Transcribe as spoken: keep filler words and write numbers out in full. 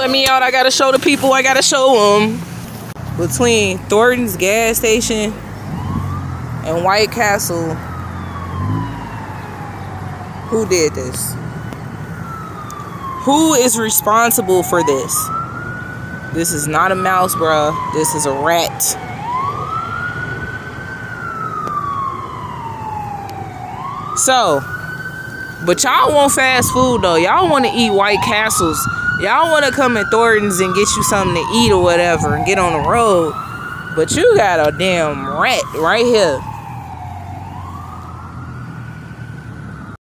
Let me out. I gotta show the people. I gotta show them. Between Thornton's gas station and White Castle, who did this? Who is responsible for this? This is not a mouse, bruh. This is a rat. So, but y'all want fast food though. Y'all want to eat White Castles. Y'all want to come in Thornton's and get you something to eat or whatever and get on the road. But you got a damn rat right here.